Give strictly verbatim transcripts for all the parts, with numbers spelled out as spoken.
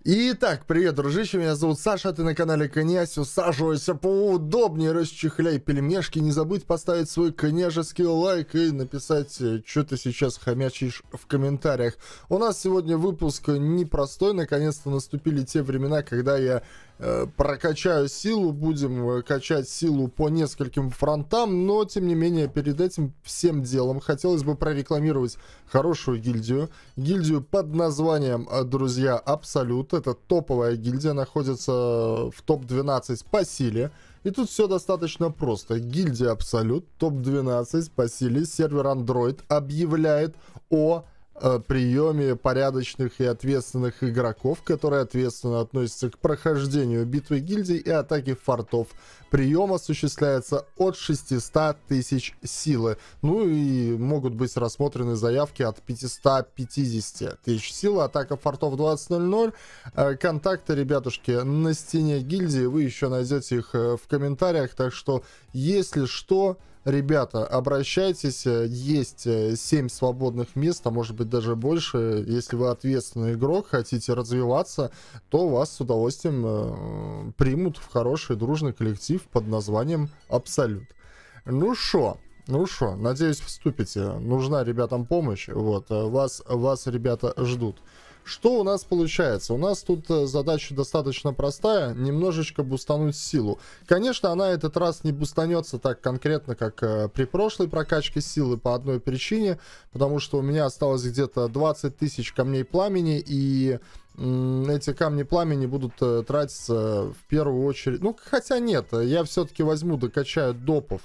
Итак, привет, дружище, меня зовут Саша, ты на канале Князь, усаживайся поудобнее, расчехляй пельмешки, не забудь поставить свой княжеский лайк и написать, что ты сейчас хомячишь в комментариях. У нас сегодня выпуск непростой, наконец-то наступили те времена, когда я э, прокачаю силу, будем качать силу по нескольким фронтам, но тем не менее перед этим всем делом хотелось бы прорекламировать хорошую гильдию, гильдию под названием, друзья, Абсолют. Это топовая гильдия, находится в топ двенадцать по силе. И тут все достаточно просто. Гильдия Абсолют, топ двенадцать по силе, сервер Android объявляет о э, приеме порядочных и ответственных игроков, которые ответственно относятся к прохождению битвы гильдий и атаки фортов. Прием осуществляется от шестисот тысяч силы. Ну и могут быть рассмотрены заявки от пятисот пятидесяти тысяч силы. Атака фортов двадцать ноль ноль. Контакты, ребятушки, на стене гильдии. Вы еще найдете их в комментариях. Так что, если что, ребята, обращайтесь. Есть семь свободных мест, а может быть даже больше. Если вы ответственный игрок, хотите развиваться, то вас с удовольствием э, примут в хороший дружный коллектив под названием Абсолют. Ну шо, ну шо, надеюсь, вступите. Нужна ребятам помощь. Вот, вас, вас ребята ждут. Что у нас получается? У нас тут задача достаточно простая, немножечко бустануть силу. Конечно, она этот раз не бустанется так конкретно, как э, при прошлой прокачке силы, по одной причине, потому что у меня осталось где-то двадцать тысяч камней пламени, и м, эти камни пламени будут э, тратиться в первую очередь... Ну, хотя нет, я все-таки возьму, докачаю допов.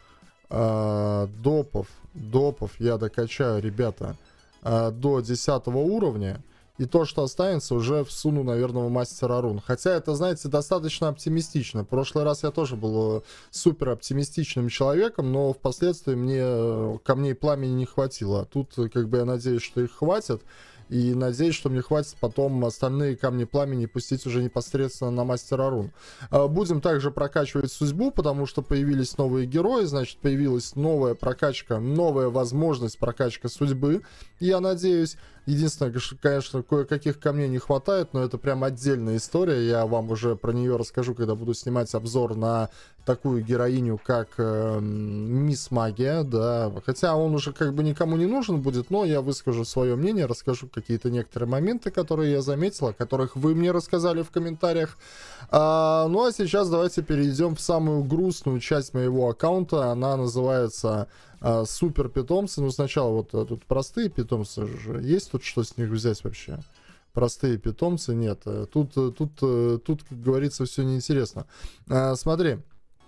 Э, допов, допов я докачаю, ребята, э, до десятого уровня. И то, что останется, уже всуну, наверное, в мастера рун. Хотя это, знаете, достаточно оптимистично. В прошлый раз я тоже был супер оптимистичным человеком, но впоследствии мне камней пламени не хватило. Тут, как бы, я надеюсь, что их хватит. И надеюсь, что мне хватит потом остальные камни пламени пустить уже непосредственно на мастера рун. Будем также прокачивать судьбу, потому что появились новые герои, значит, появилась новая прокачка, новая возможность прокачка судьбы. Я надеюсь. Единственное, конечно, кое-каких камней не хватает, но это прям отдельная история. Я вам уже про нее расскажу, когда буду снимать обзор на такую героиню, как э, Мисс Магия, да. Хотя он уже как бы никому не нужен будет, но я выскажу свое мнение, расскажу какие-то некоторые моменты, которые я заметил, о которых вы мне рассказали в комментариях. А, ну а сейчас давайте перейдем в самую грустную часть моего аккаунта. Она называется... Супер питомцы. Ну, сначала вот тут простые питомцы же. Есть тут что с них взять вообще? Простые питомцы нет. Тут, тут, тут, как говорится, все неинтересно. Смотри.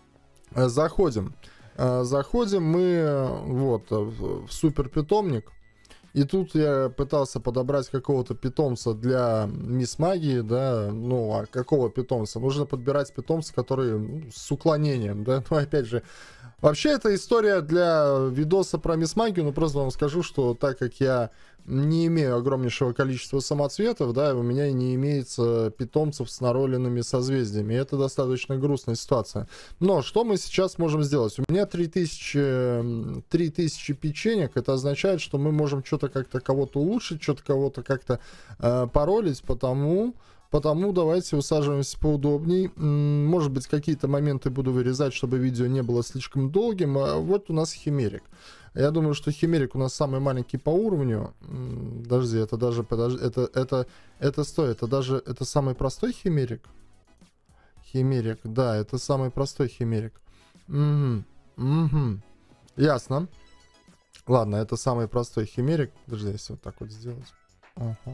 Заходим. Заходим мы вот в супер питомник. И тут я пытался подобрать какого-то питомца для Мисс Магии, да, ну, а какого питомца? Нужно подбирать питомца, который ну, с уклонением, да, ну, опять же, вообще это история для видоса про Мисс Магию, но просто вам скажу, что так как я не имею огромнейшего количества самоцветов, да, у меня и не имеется питомцев с нароленными созвездиями. И это достаточно грустная ситуация. Но что мы сейчас можем сделать? У меня три тысячи, три тысячи печенек. Это означает, что мы можем что-то как-то кого-то улучшить, что-то кого-то как-то э, паролить, потому... Потому давайте усаживаемся поудобней. Может быть, какие-то моменты буду вырезать, чтобы видео не было слишком долгим. А вот у нас химерик. Я думаю, что химерик у нас самый маленький по уровню. Подожди, это даже... Подожди, это, это, это, стой, это даже... Это самый простой химерик? Химерик, да, это самый простой химерик. Угу, угу. Ясно. Ладно, это самый простой химерик. Подожди, если вот так вот сделать. Ага.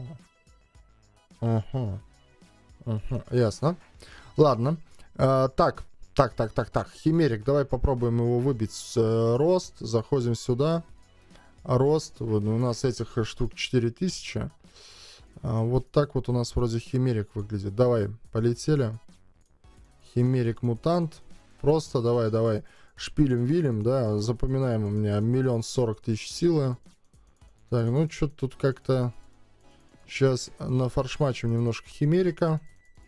Ага. Угу, ясно. Ладно. А, так, так, так, так, так. Химерик, давай попробуем его выбить. Э, рост. Заходим сюда. Рост. Вот у нас этих штук четыре тысячи. А, вот так вот у нас вроде химерик выглядит. Давай, полетели. Химерик мутант. Просто давай, давай. Шпилем-вилем, да. Запоминаем, у меня миллион сорок тысяч силы. Так, ну что-то тут как-то... Сейчас нафаршмачим немножко химерика.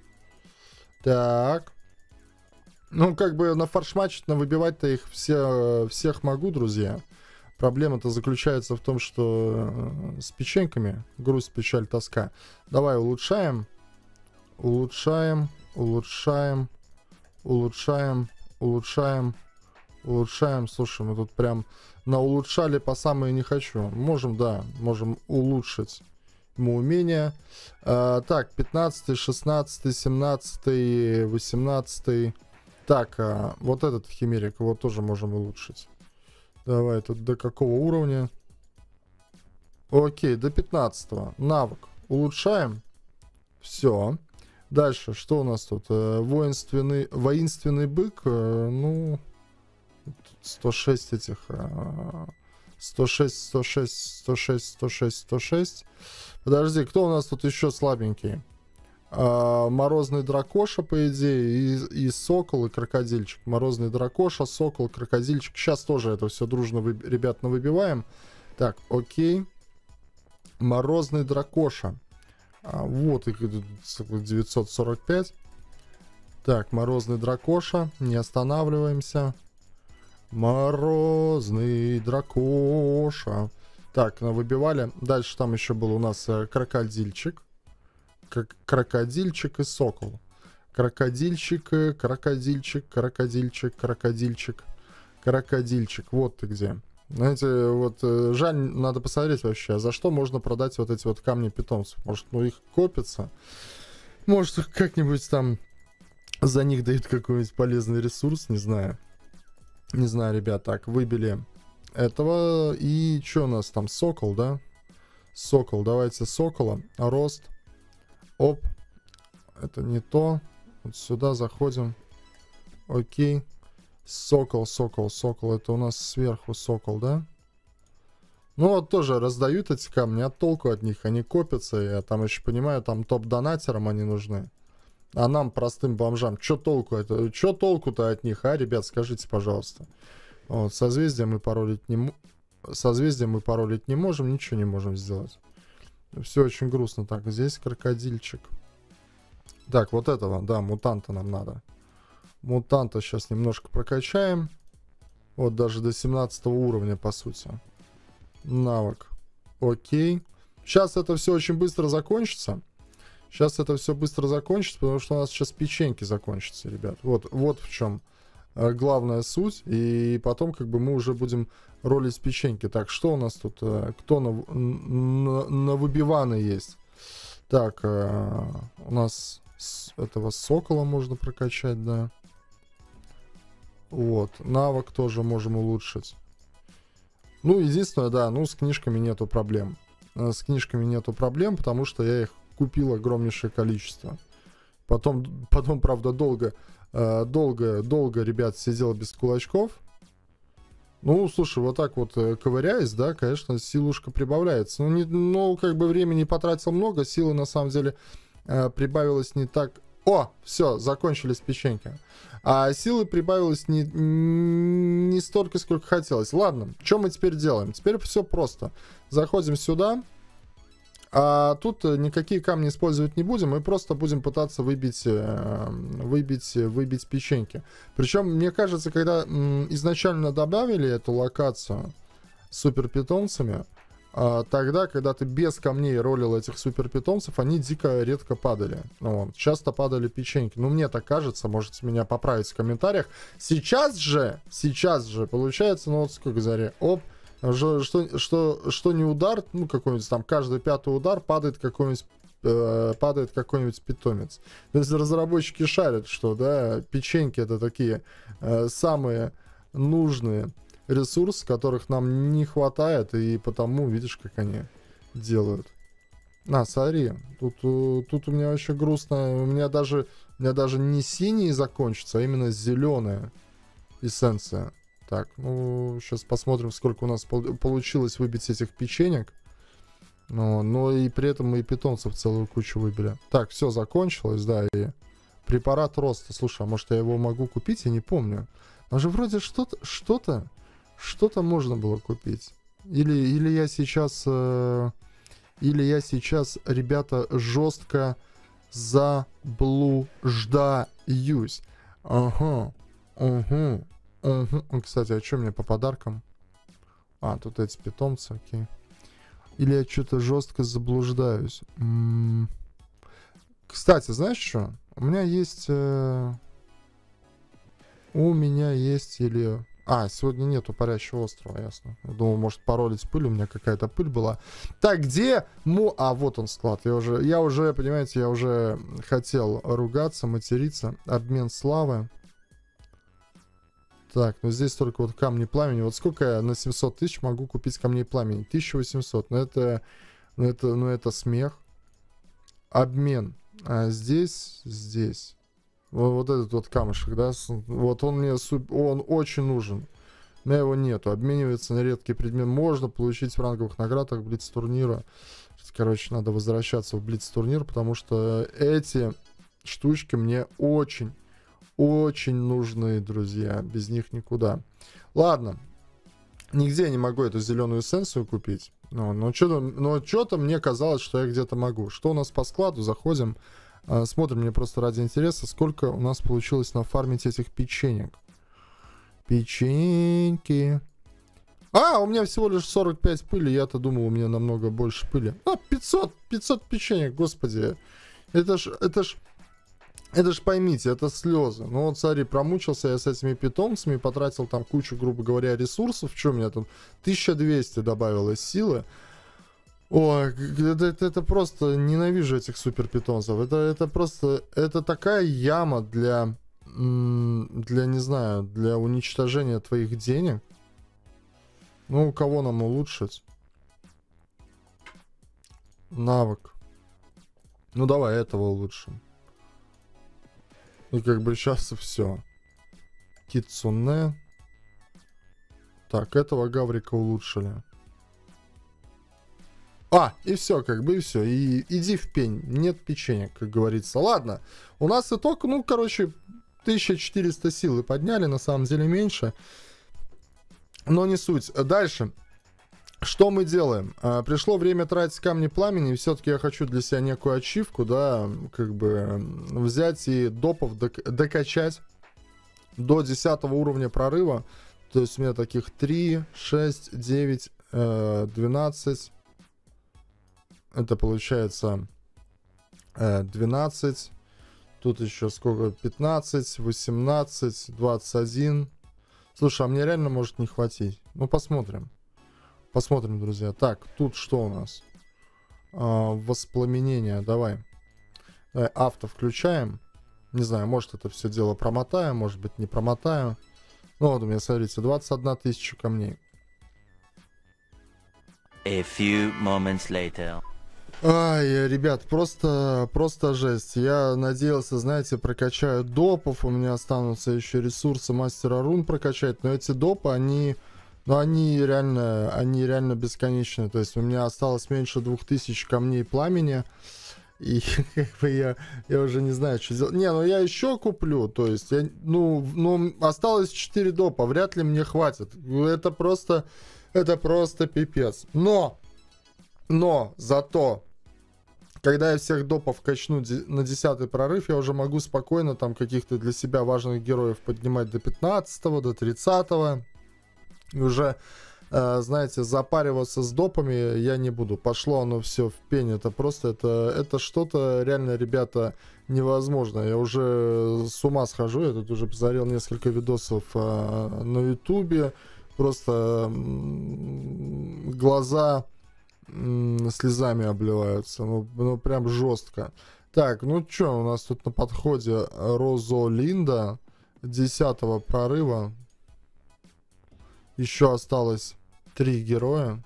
Так. Ну, как бы нафаршмачить, навыбивать-то их все, всех могу, друзья. Проблема-то заключается в том, что с печеньками грусть, печаль, тоска. Давай улучшаем. улучшаем, улучшаем, улучшаем, улучшаем, улучшаем. Слушай, мы тут прям наулучшали по самое не хочу. Можем, да, можем улучшить ему умение. А, так, пятнадцатый, шестнадцатый, семнадцатый, восемнадцатый. Так, а, вот этот химерик, его тоже можем улучшить. Давай, тут до какого уровня? Окей, до пятнадцатого. Навык. Улучшаем. Все. Дальше, что у нас тут? Воинственный, воинственный бык. Ну, сто шесть этих. сто шесть, сто шесть, сто шесть, сто шесть, сто шесть. Подожди, кто у нас тут еще слабенький? А, морозный дракоша, по идее, и, и сокол, и крокодильчик. Морозный дракоша, сокол, крокодильчик. Сейчас тоже это все дружно, вы, ребят, навыбиваем. Так, окей. Морозный дракоша. А, вот их девятьсот сорок пять. Так, морозный дракоша. Не останавливаемся. Морозный дракоша. Так, выбивали. Дальше там еще был у нас крокодильчик. Крокодильчик и сокол. Крокодильчик, крокодильчик, крокодильчик, крокодильчик, крокодильчик. Вот ты где. Знаете, вот жаль, надо посмотреть вообще, за что можно продать вот эти вот камни питомцев. Может, ну их копится. Может, как-нибудь там за них дают какой-нибудь полезный ресурс, не знаю. Не знаю, ребят. Так, выбили этого. И что у нас там? Сокол, да? Сокол. Давайте сокола. Рост. Оп. Это не то. Вот сюда заходим. Окей. Сокол, сокол, сокол. Это у нас сверху сокол, да? Ну вот тоже раздают эти камни. А толку от них? Они копятся. Я там еще понимаю, там топ-донатерам они нужны. А нам, простым бомжам, что толку это? Что толку-то от них, а, ребят? Скажите, пожалуйста. Вот, созвездие мы паролить не, созвездие мы паролить не можем, ничего не можем сделать. Все очень грустно. Так, здесь крокодильчик. Так, вот этого, да, мутанта нам надо. Мутанта сейчас немножко прокачаем. Вот даже до семнадцатого уровня, по сути. Навык. Окей. Сейчас это все очень быстро закончится. Сейчас это все быстро закончится, потому что у нас сейчас печеньки закончатся, ребят. Вот, вот в чем э, главная суть. И потом как бы мы уже будем ролить печеньки. Так, что у нас тут? Э, кто на, на, на выбиваны есть? Так, э, у нас с этого сокола можно прокачать, да. Вот, навык тоже можем улучшить. Ну, единственное, да, ну, с книжками нету проблем. Э, с книжками нету проблем, потому что я их купил огромнейшее количество. Потом, потом правда, долго, э, долго, долго, ребят, сидел без кулачков. Ну, слушай, вот так вот э, ковыряясь, да, конечно, силушка прибавляется. Ну, не, ну, как бы времени потратил много, силы на самом деле э, прибавилось не так... О, все, закончились печеньки. А силы прибавилось не, не столько, сколько хотелось. Ладно, что мы теперь делаем? Теперь все просто. Заходим сюда. А тут никакие камни использовать не будем. Мы просто будем пытаться выбить, выбить, выбить печеньки. Причем, мне кажется, когда изначально добавили эту локацию с суперпитомцами, тогда, когда ты без камней ролил этих суперпитомцев, они дико редко падали. Вот. Часто падали печеньки. Ну, мне так кажется, можете меня поправить в комментариях. Сейчас же, сейчас же, получается, ну вот сколько заре. Оп, что, что, что, что не удар, ну, какой-нибудь там, каждый пятый удар падает какой-нибудь э, падает какой-нибудь питомец. То есть разработчики шарят, что, да, печеньки это такие э, самые нужные ресурс, которых нам не хватает, и потому, видишь, как они делают. На, смотри, тут, тут у меня вообще грустно, у меня даже, у меня даже не синий закончится, а именно зеленая эссенция. Так, ну, сейчас посмотрим, сколько у нас получилось выбить этих печенек. Но, но и при этом мы и питомцев целую кучу выбили. Так, все закончилось, да, и препарат роста. Слушай, а может я его могу купить? Я не помню. Там же вроде что-то, что-то, что-то можно было купить. Или, или я сейчас, э, или я сейчас, ребята, жестко заблуждаюсь. Ага, угу, угу. Кстати, а что мне по подаркам? А, тут эти питомцы, окей. Или я что-то жестко заблуждаюсь. М-м- Кстати, знаешь что? У меня есть... Э... У меня есть или... А, сегодня нету парящего острова, ясно. Я думал, может паролить пыль, у меня какая-то пыль была. Так, где... Му... А, вот он склад. Я уже, я уже, понимаете, я уже хотел ругаться, материться. Обмен славы. Так, ну здесь только вот камни пламени. Вот сколько я на семьсот тысяч могу купить камней пламени? тысяча восемьсот. Ну это... Ну это, ну это смех. Обмен. А здесь, здесь. Вот, вот этот вот камушек, да, вот он мне, он очень нужен. У меня его нету. Обменивается на редкий предмет. Можно получить в ранговых наградах блиц-турнира. Короче, надо возвращаться в блиц-турнир, потому что эти штучки мне очень, очень нужны, друзья. Без них никуда. Ладно. Нигде я не могу эту зеленую эссенцию купить. Но, но что-то, но что-то мне казалось, что я где-то могу. Что у нас по складу? Заходим. Смотрим, мне просто ради интереса, сколько у нас получилось нафармить этих печенек. Печеньки. А, у меня всего лишь сорок пять пыли. Я-то думал, у меня намного больше пыли. А, пятьсот, пятьсот печенек, господи. Это ж, это ж, это ж поймите, это слезы. Ну вот, смотри, промучился я с этими питомцами, потратил там кучу, грубо говоря, ресурсов. Что у меня там? тысяча двести добавилось силы. Ой, это, это, это просто ненавижу этих супер питомцев. Это, это просто, это такая яма для, для, не знаю, для уничтожения твоих денег. Ну, у кого нам улучшить? Навык. Ну, давай этого улучшим. И как бы сейчас все. Кицуне. Так, этого гаврика улучшили. А, и все, как бы, и все. И иди в пень. Нет печенек, как говорится. Ладно. У нас итог, ну, короче, тысяча четыреста силы подняли. На самом деле меньше. Но не суть. Дальше. Что мы делаем? А, пришло время тратить камни пламени. И все-таки я хочу для себя некую ачивку, да, как бы взять и допов док докачать до десятого уровня прорыва. То есть у меня таких три, шесть, девять, двенадцать... Это получается э, двенадцать. Тут еще сколько? пятнадцать, восемнадцать, двадцать один. Слушай, а мне реально может не хватить. Ну, посмотрим. Посмотрим, друзья. Так, тут что у нас? А, воспламенение. Давай. Давай. Авто включаем. Не знаю, может это все дело промотаю, может быть не промотаю. Ну вот у меня, смотрите, двадцать одна тысяча камней. A few moments later. Ай, ребят, просто, просто жесть. Я надеялся, знаете, прокачаю допов, у меня останутся еще ресурсы мастера рун прокачать, но эти допы, они, ну, они реально, они реально бесконечны. То есть у меня осталось меньше двух тысяч камней пламени, и как бы я, я уже не знаю, что делать. Не, ну я еще куплю, то есть, я, ну, ну, осталось четыре допа, вряд ли мне хватит. Это просто, это просто пипец. Но, но, зато... Когда я всех допов качну на десятый прорыв, я уже могу спокойно там каких-то для себя важных героев поднимать до пятнадцатого, до тридцатого. И уже, э, знаете, запариваться с допами я не буду. Пошло оно все в пень. Это просто, это, это что-то реально, ребята, невозможно. Я уже с ума схожу. Я тут уже посмотрел несколько видосов э, на ютубе. Просто э, глаза... слезами обливаются, ну, ну прям жестко. Так, ну что, у нас тут на подходе Розолинда десятого прорыва. Еще осталось три героя.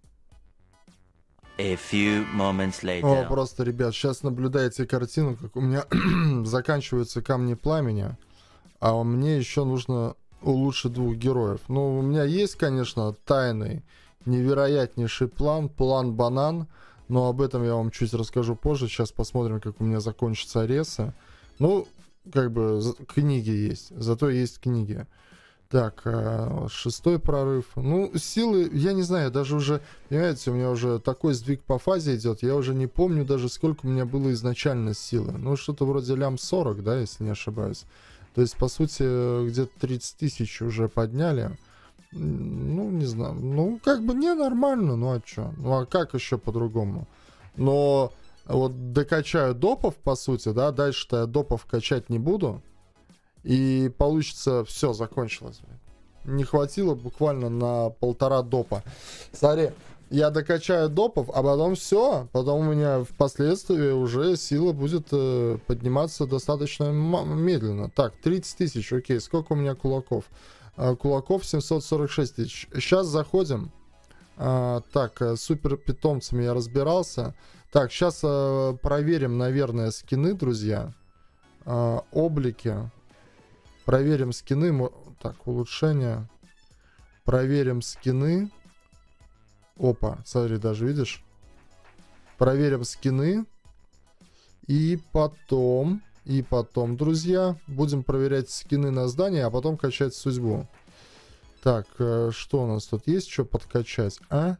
A few moments later. О, просто, ребят, сейчас наблюдаете картину, как у меня заканчиваются камни пламени, а мне еще нужно улучшить двух героев. Ну, у меня есть, конечно, тайный невероятнейший план, план банан, но об этом я вам чуть расскажу позже. Сейчас посмотрим, как у меня закончатся ресы. Ну, как бы книги есть, зато есть книги. Так, шестой прорыв. Ну, силы, я не знаю, даже уже, понимаете, у меня уже такой сдвиг по фазе идет, я уже не помню даже, сколько у меня было изначально силы. Ну, что-то вроде лям сорок, да, если не ошибаюсь. То есть, по сути, где-то тридцать тысяч уже подняли. Ну, не знаю. Ну, как бы не нормально, ну а что? Ну, а как еще по-другому? Но вот докачаю допов, по сути, да, дальше-то я допов качать не буду. И получится, все, закончилось. Не хватило буквально на полтора допа. Смотри, я докачаю допов, а потом все. Потом у меня впоследствии уже сила будет э, подниматься достаточно медленно. Так, тридцать тысяч, окей. Сколько у меня кулаков? Э, кулаков семьсот сорок шесть тысяч. Сейчас заходим. Э, так, э, супер питомцами я разбирался. Так, сейчас э, проверим, наверное, скины, друзья. Э, облики. Проверим скины. Так, улучшение. Проверим скины. Опа, смотри, даже видишь? Проверим скины. И потом, и потом, друзья, будем проверять скины на здание, а потом качать судьбу. Так, что у нас тут есть? Что подкачать, а?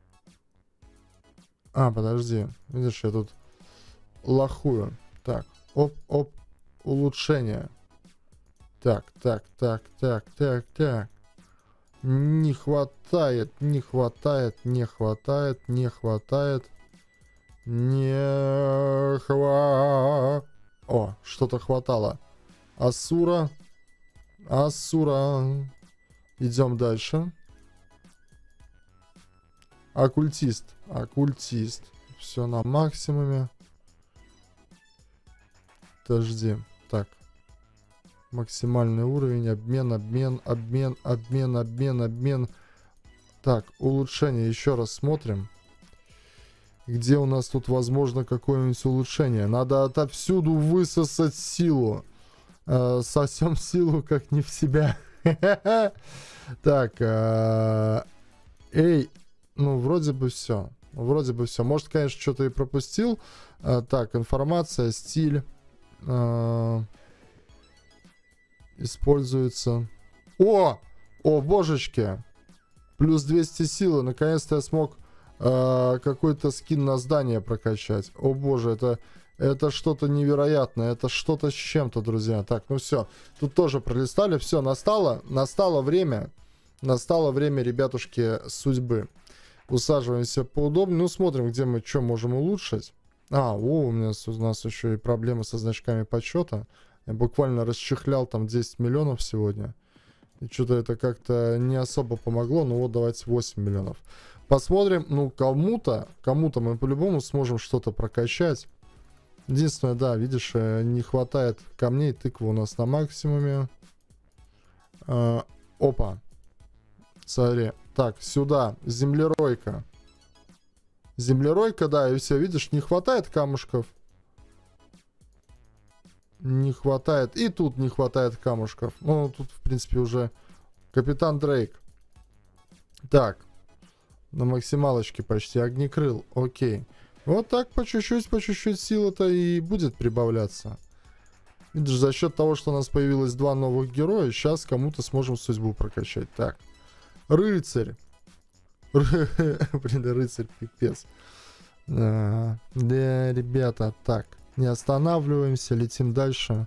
А, подожди. Видишь, я тут лохую. Так, оп-оп, улучшение. Так, так, так, так, так, так. Не хватает, не хватает, не хватает, не хватает. Не хва... О, что-то хватало. Асура. Асура. Идем дальше. Оккультист. Оккультист. Все на максимуме. Подожди. Так. Максимальный уровень, обмен, обмен, обмен, обмен, обмен, обмен. Так, улучшение. Еще раз смотрим. Где у нас тут возможно какое-нибудь улучшение? Надо отовсюду высосать силу. Э, сосем силу как не в себя. Так. Эй. Ну, вроде бы все. Вроде бы все. Может, конечно, что-то и пропустил. Так, информация, стиль. Используется. О! О, божечки! Плюс двести силы. Наконец-то я смог э, какой-то скин на здание прокачать. О боже, это, это что-то невероятное. Это что-то с чем-то, друзья. Так, ну все. Тут тоже пролистали. Все, настало, настало время. Настало время, ребятушки, судьбы. Усаживаемся поудобнее. Ну, смотрим, где мы что можем улучшить. А, о, у, меня, у нас еще и проблемы со значками почета. Я буквально расчехлял там десять миллионов сегодня. И что-то это как-то не особо помогло. Ну вот давайте восемь миллионов. Посмотрим. Ну кому-то, кому-то мы по-любому сможем что-то прокачать. Единственное, да, видишь, не хватает камней. Тыква у нас на максимуме. Э, опа. Смотри. Так, сюда. Землеройка. Землеройка, да, и все, видишь, не хватает камушков. Не хватает. И тут не хватает камушков. Ну, тут, в принципе, уже Капитан Дрейк. Так. На максималочке почти. Огнекрыл. Окей. Вот так по чуть-чуть, по чуть-чуть сила-то и будет прибавляться. Видишь, за счет того, что у нас появилось два новых героя, сейчас кому-то сможем судьбу прокачать. Так. Рыцарь. Блин, рыцарь пипец. Да, ребята, так. Не останавливаемся, летим дальше.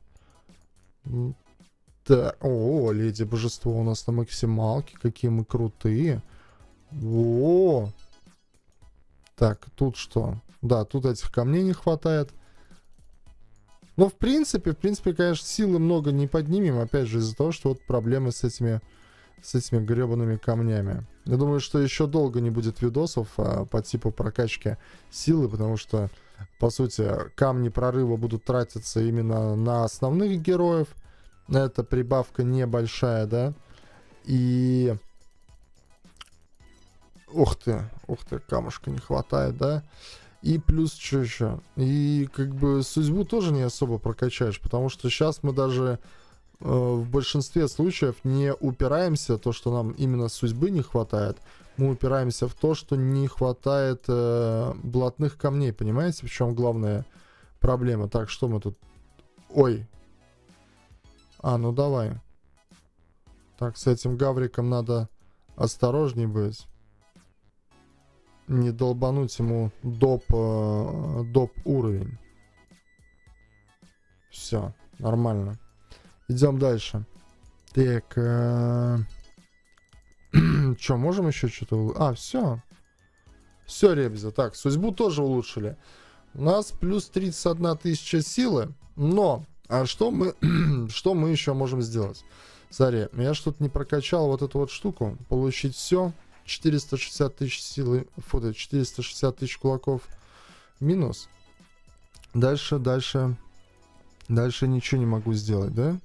Так, о, леди божество у нас на максималке. Какие мы крутые. О, так, тут что? Да, тут этих камней не хватает. Но в принципе, в принципе, конечно, силы много не поднимем. Опять же, из-за того, что вот проблемы с этими, с этими гребаными камнями. Я думаю, что еще долго не будет видосов а, по типу прокачки силы, потому что, по сути, камни прорыва будут тратиться именно на основных героев. Это прибавка небольшая, да. И... Ух ты, ух ты, камушка не хватает, да. И плюс что еще? И как бы судьбу тоже не особо прокачаешь, потому что сейчас мы даже... в большинстве случаев не упираемся в то, что нам именно судьбы не хватает. Мы упираемся в то, что не хватает э, блатных камней. Понимаете, в чем главная проблема? Так, что мы тут... Ой. А, ну давай. Так, с этим гавриком надо осторожней быть. Не долбануть ему доп, э, доп уровень. Все, нормально. Идем дальше. Так. Э... Че, можем еще что-то... А, все. Все, ребята. Так, судьбу тоже улучшили. У нас плюс тридцать одна тысяча силы. Но, а что мы, что мы еще можем сделать? Смотри, я что-то не прокачал вот эту вот штуку. Получить все. четыреста шестьдесят тысяч силы. Фу, да, четыреста шестьдесят тысяч кулаков. Минус. Дальше, дальше. Дальше ничего не могу сделать, да?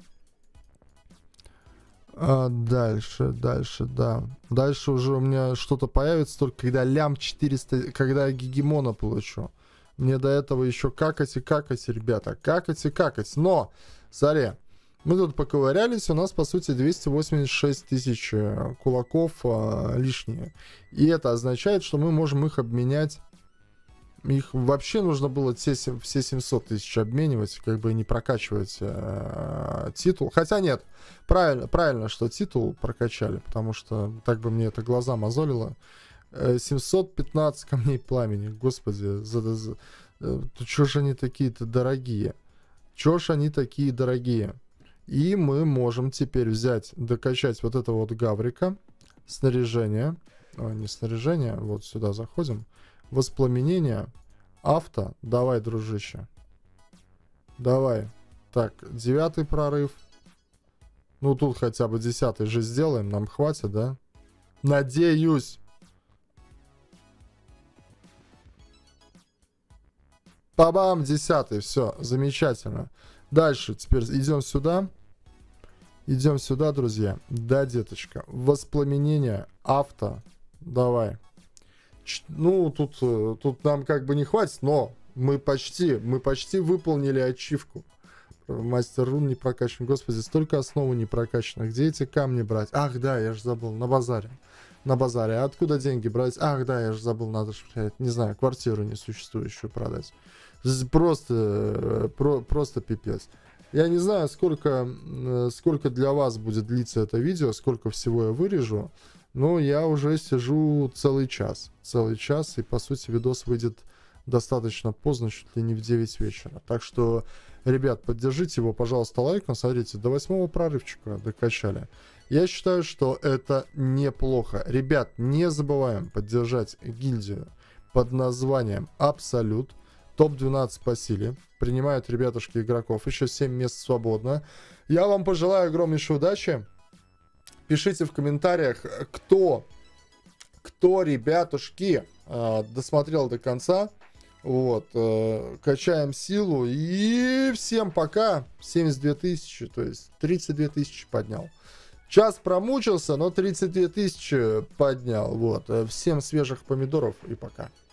А дальше, дальше, да. Дальше уже у меня что-то появится, только когда лям четыреста, когда я гегемона получу. Мне до этого еще какать и какать, ребята. Какать и какать. Но, смотри, мы тут поковырялись, у нас, по сути, двести восемьдесят шесть тысяч кулаков а, лишние. И это означает, что мы можем их обменять. Их вообще нужно было все, все семьсот тысяч обменивать, как бы не прокачивать э, титул. Хотя нет, правильно, правильно, что титул прокачали, потому что так бы мне это глаза мозолило. Э, семьсот пятнадцать камней пламени, господи, за, за, э, чё ж они такие-то дорогие? Чё ж они такие дорогие? И мы можем теперь взять, докачать вот этого вот гаврика, снаряжение, о, не снаряжение, вот сюда заходим. Воспламенение. Авто. Давай, дружище. Давай. Так, девятый прорыв. Ну, тут хотя бы десятый же сделаем. Нам хватит, да? Надеюсь. Па-бам, десятый. Все, замечательно. Дальше. Теперь идем сюда. Идем сюда, друзья. Да, деточка. Воспламенение. Авто. Давай. Ну, тут, тут нам как бы не хватит, но мы почти, мы почти выполнили ачивку. Мастер рун не прокачан. Господи, столько основы не прокачано. Где эти камни брать? Ах, да, я же забыл. На базаре. На базаре. А откуда деньги брать? Ах, да, я же забыл. Надо же, не знаю, квартиру несуществующую продать. Просто, про, просто пипец. Я не знаю, сколько, сколько для вас будет длиться это видео, сколько всего я вырежу. Но я уже сижу целый час. Целый час, и, по сути, видос выйдет достаточно поздно, чуть ли не в девять вечера. Так что, ребят, поддержите его, пожалуйста, лайком. Смотрите, до восьмого прорывчика докачали. Я считаю, что это неплохо. Ребят, не забываем поддержать гильдию под названием Абсолют. топ двенадцать по силе. Принимают ребятушки игроков. Еще семь мест свободно. Я вам пожелаю огромнейшей удачи. Пишите в комментариях, кто, кто, ребятушки, э, досмотрел до конца. Вот, э, качаем силу. И всем пока. семьдесят две тысячи, то есть тридцать две тысячи поднял. Час промучился, но тридцать две тысячи поднял. Вот, всем свежих помидоров и пока.